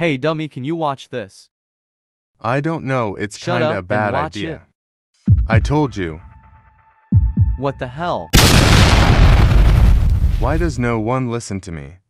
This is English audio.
Hey dummy, can you watch this? I don't know, it's Shut kinda up a bad and watch idea. I told you. What the hell? Why does no one listen to me?